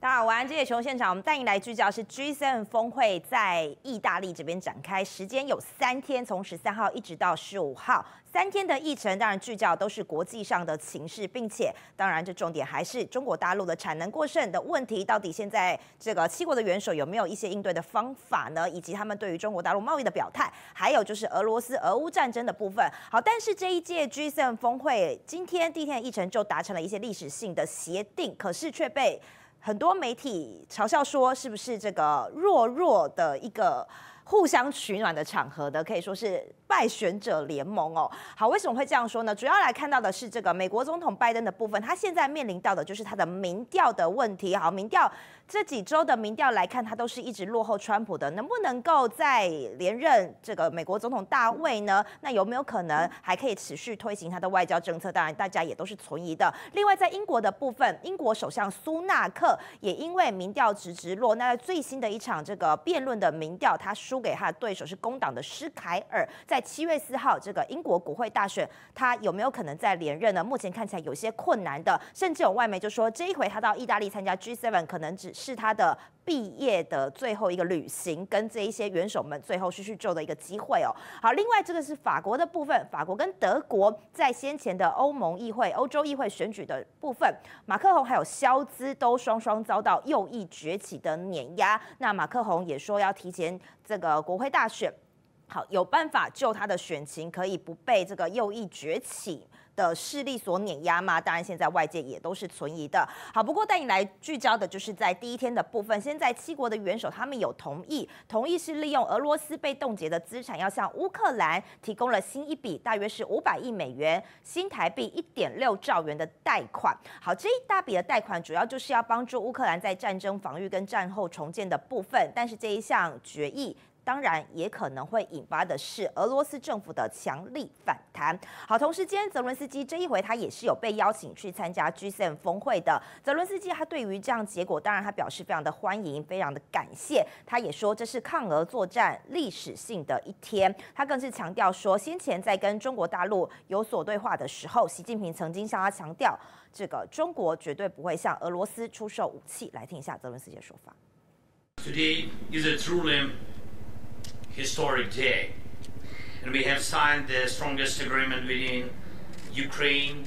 当然，晚安这些球现场，我们带您来聚焦是 G7 峰会在意大利这边展开，时间有3天，从13号一直到15号，3天的议程，当然聚焦都是国际上的情势，并且当然这重点还是中国大陆的产能过剩的问题，到底现在这个7国的元首有没有一些应对的方法呢？以及他们对于中国大陆贸易的表态，还有就是俄罗斯俄乌战争的部分。好，但是这一届 G7 峰会今天第一天的议程就达成了一些历史性的协定，可是却被很多媒体嘲笑说，是不是这个弱的一个互相取暖的场合的，可以说是败选者联盟哦。好，为什么会这样说呢？主要来看到的是这个美国总统拜登的部分，他现在面临到的就是他的民调的问题。好，民调这几周的民调来看，他都是一直落后川普的，能不能够再连任这个美国总统大位呢？那有没有可能还可以持续推行他的外交政策？当然，大家也都是存疑的。另外，在英国的部分，英国首相苏纳克也因为民调直落，那最新的一场这个辩论的民调，他输给他的对手是工党的施凯尔，在7月4号这个英国国会大选，他有没有可能再连任呢？目前看起来有些困难的，甚至有外媒就说，这一回他到意大利参加 G7， 可能只是他的毕业的最后一个旅行，跟这一些元首们最后叙叙旧的一个机会哦。好，另外这个是法国的部分，法国跟德国在先前的欧盟议会、欧洲议会选举的部分，马克宏还有肖兹都双双遭到右翼崛起的碾压。那马克宏也说要提前这个国会大选。好，有办法救他的选情，可以不被这个右翼崛起的势力所碾压吗？当然，现在外界也都是存疑的。好，不过带你来聚焦的就是在第一天的部分。现在7国的元首他们有同意是利用俄罗斯被冻结的资产，要向乌克兰提供了新一笔大约是500亿美元，新台币1.6兆元的贷款。好，这一大笔的贷款主要就是要帮助乌克兰在战争防御跟战后重建的部分。但是这一项决议，当然也可能会引发的是俄罗斯政府的强力反弹。好，同时间泽伦斯基这一回他也是有被邀请去参加 G7 峰会的。泽伦斯基他对于这样结果，当然他表示非常的欢迎，非常的感谢。他也说这是抗俄作战历史性的一天。他更是强调说，先前在跟中国大陆有所对话的时候，习近平曾经向他强调，这个中国绝对不会向俄罗斯出售武器。来听一下泽伦斯基的说法。 Today is a truly historic day, and we have signed the strongest agreement within Ukraine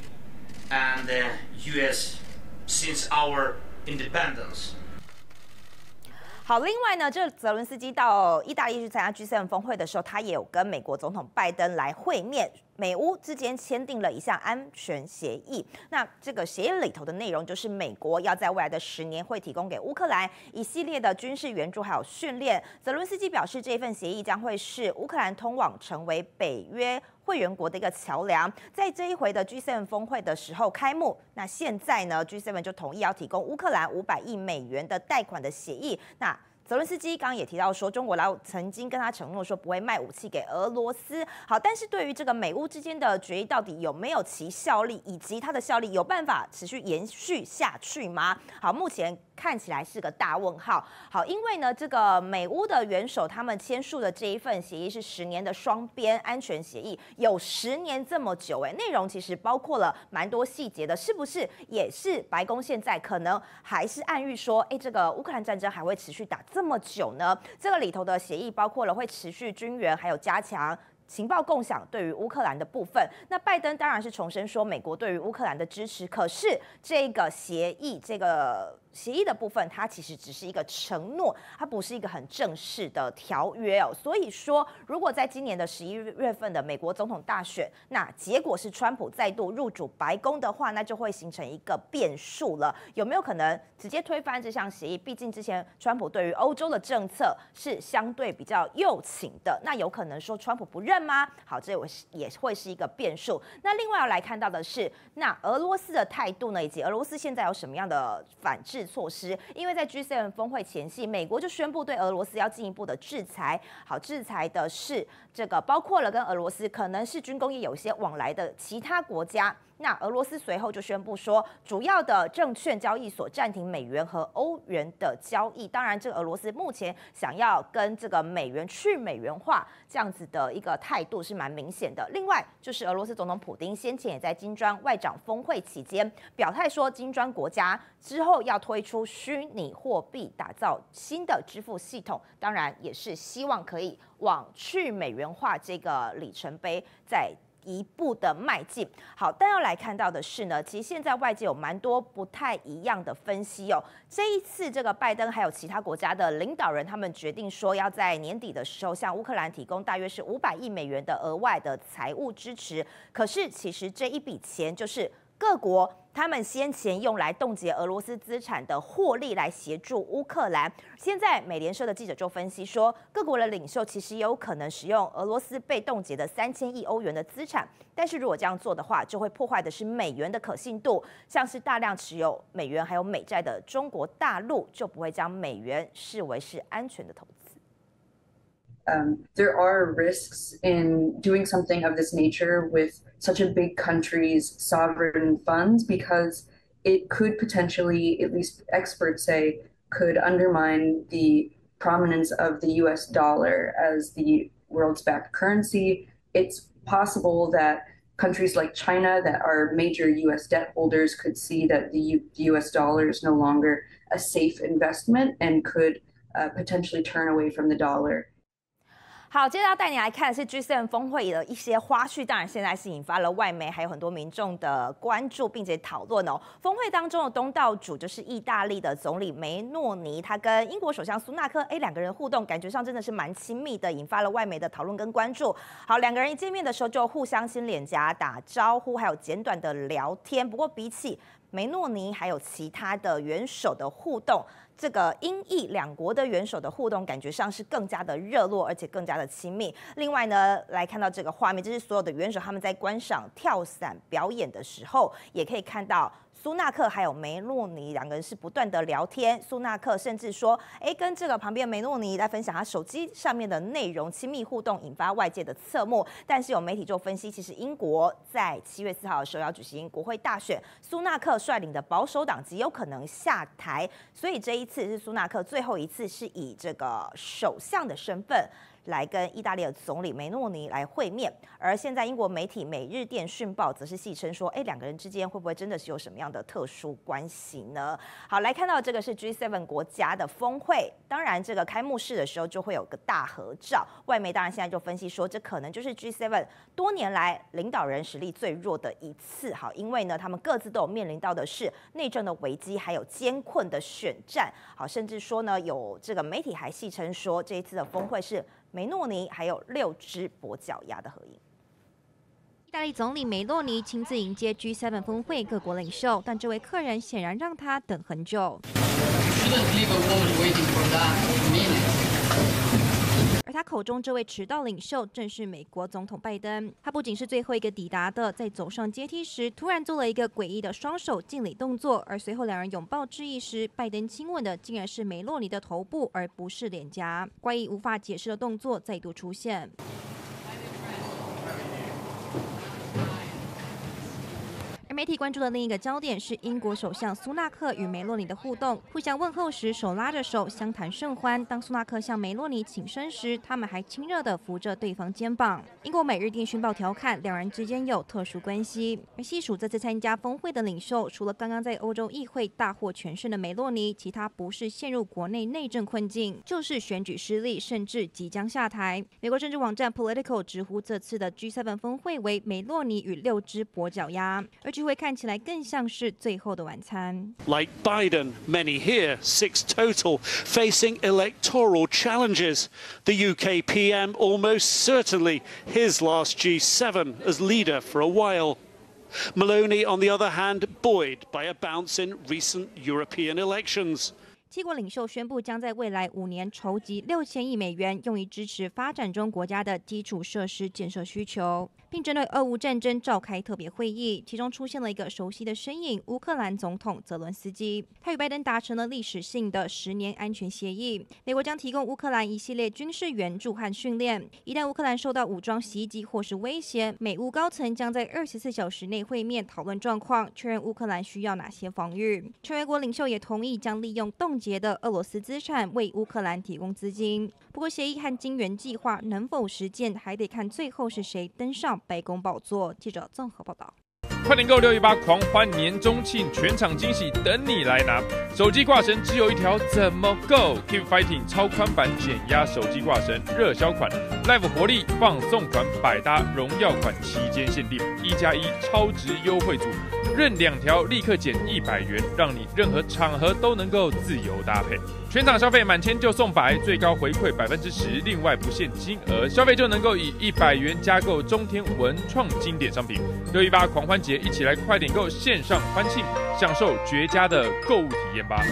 and the US since our independence. 好，另外呢，这泽伦斯基到意大利去参加 G7 峰会的时候，他也有跟美国总统拜登来会面。美乌之间签订了一项安全协议，那这个协议里头的内容就是美国要在未来的10年会提供给乌克兰一系列的军事援助还有训练。泽伦斯基表示，这份协议将会是乌克兰通往成为北约会员国的一个桥梁。在这一回的 G7 峰会的时候开幕，那现在呢 G7 就同意要提供乌克兰500亿美元的贷款的协议。那泽伦斯基刚刚也提到说，中国曾经跟他承诺说不会卖武器给俄罗斯。好，但是对于这个美乌之间的决议到底有没有其效力，以及它的效力有办法持续延续下去吗？好，目前看起来是个大问号。好，因为呢，这个美乌的元首他们签署的这一份协议是10年的双边安全协议，有10年这么久，内容其实包括了蛮多细节的，是不是也是白宫现在可能还是暗喻说，这个乌克兰战争还会持续打这么久呢？这个里头的协议包括了会持续军援，还有加强情报共享对于乌克兰的部分。那拜登当然是重申说美国对于乌克兰的支持，可是这个协议的部分，它其实只是一个承诺，它不是一个很正式的条约哦。所以说，如果在今年的11月份的美国总统大选，那结果是川普再度入主白宫的话，那就会形成一个变数了。有没有可能直接推翻这项协议？毕竟之前川普对于欧洲的政策是相对比较右倾的，那有可能说川普不认吗？好，这也会是一个变数。那另外要来看到的是，那俄罗斯的态度呢，以及俄罗斯现在有什么样的反制措施？因为在 G7 峰会前夕，美国就宣布对俄罗斯要进一步的制裁。好，制裁的是这个包括了跟俄罗斯可能是军工业有些往来的其他国家。 那俄罗斯随后就宣布说，主要的证券交易所暂停美元和欧元的交易。当然，这个俄罗斯目前想要跟这个美元去美元化这样子的一个态度是蛮明显的。另外，就是俄罗斯总统普丁先前也在金砖外长峰会期间表态说，金砖国家之后要推出虚拟货币，打造新的支付系统，当然也是希望可以往去美元化这个里程碑在一步的迈进。好，但要来看到的是呢，其实现在外界有蛮多不太一样的分析哦。这一次这个拜登还有其他国家的领导人，他们决定说要在年底的时候向乌克兰提供大约是500亿美元的额外的财务支持。可是其实这一笔钱就是各国他们先前用来冻结俄罗斯资产的获利来协助乌克兰。现在美联社的记者就分析说，各国的领袖其实有可能使用俄罗斯被冻结的3000亿欧元的资产，但是如果这样做的话，就会破坏的是美元的可信度。像是大量持有美元还有美债的中国大陆，就不会将美元视为是安全的投资。 There are risks in doing something of this nature with such a big country's sovereign funds because it could potentially, at least experts say, could undermine the prominence of the US dollar as the world's backed currency. It's possible that countries like China that are major US debt holders could see that the US dollar is no longer a safe investment and could potentially turn away from the dollar. 好，接着要带你来看的是 G7 峰会的一些花絮，当然现在是引发了外媒还有很多民众的关注，并且讨论哦。峰会当中的东道主就是意大利的总理梅诺尼，他跟英国首相苏纳克，两个人互动感觉上真的是蛮亲密的，引发了外媒的讨论跟关注。好，两个人一见面的时候就互相亲脸颊打招呼，还有简短的聊天。不过比起梅诺尼还有其他的元首的互动，这个英意两国的元首的互动感觉上是更加的热络，而且更加的亲密。另外呢，来看到这个画面，这是所有的元首他们在观赏跳伞表演的时候，也可以看到苏纳克还有梅诺尼两个人是不断的聊天。苏纳克甚至说，跟这个旁边梅诺尼来分享他手机上面的内容，亲密互动，引发外界的侧目。但是有媒体就分析，其实英国在7月4号的时候要举行国会大选，苏纳克率领的保守党极有可能下台，所以这一次是苏纳克最后一次是以这个首相的身份来跟意大利的总理梅诺尼来会面。而现在英国媒体《每日电讯报》则是戏称说，两个人之间会不会真的是有什么样的特殊关系呢？好，来看到这个是 G7 国家的峰会，当然这个开幕式的时候就会有个大合照。外媒当然现在就分析说，这可能就是 G7 多年来领导人实力最弱的一次。好，因为呢他们各自都有面临到的是内政的危机，还有艰困的选战。好，甚至说呢，有这个媒体还戏称说，这一次的峰会是梅诺尼还有6只跛脚鸭的合影。 意大利总理梅洛尼亲自迎接 G7 峰会各国领袖，但这位客人显然让他等很久。而他口中这位迟到领袖正是美国总统拜登。他不仅是最后一个抵达的，在走上阶梯时突然做了一个诡异的双手敬礼动作，而随后两人拥抱致意时，拜登亲吻的竟然是梅洛尼的头部，而不是脸颊。怪异无法解释的动作再度出现。媒体关注的另一个焦点是英国首相苏纳克与梅洛尼的互动，互相问候时手拉着手，相谈甚欢。当苏纳克向梅洛尼请身时，他们还亲热地扶着对方肩膀。英国《每日电讯报》调侃两人之间有特殊关系。而细数这次参加峰会的领袖，除了刚刚在欧洲议会大获全胜的梅洛尼，其他不是陷入国内内政困境，就是选举失利，甚至即将下台。美国政治网站 Politico 直呼这次的 G7 峰会为梅洛尼与6只跛脚鸭，而聚会看起来更像是最后的晚餐。 Like Biden, many here, 6 total, facing electoral challenges. The UK PM almost certainly his last G7 as leader for a while. Maloney, on the other hand, buoyed by a bounce in recent European elections. 7国领袖宣布，将在未来5年筹集6000亿美元，用以支持发展中国家的基础设施建设需求，并针对俄乌战争召开特别会议。其中出现了一个熟悉的身影——乌克兰总统泽伦斯基。他与拜登达成了历史性的10年安全协议，美国将提供乌克兰一系列军事援助和训练。一旦乌克兰受到武装袭击或是威胁，美乌高层将在24小时内会面讨论状况，确认乌克兰需要哪些防御。成员国领袖也同意将利用冻结的俄罗斯资产为乌克兰提供资金。不过，协议和金援计划能否实践，还得看最后是谁登上白宫宝座。记者综合报道。 快点购618狂欢年中庆，全场惊喜等你来拿！手机挂绳只有一条，怎么够 ？Keep Fighting 超宽版减压手机挂绳热销款 ，Live 活力放送款百搭荣耀款期间限定，1+1超值优惠组，任2条立刻减100元，让你任何场合都能够自由搭配。全场消费满千就送100，最高回馈10%，另外不限金额，消费就能够以100元加购中天文创经典商品。618狂欢节，一起来快点购线上欢庆，享受绝佳的购物体验吧！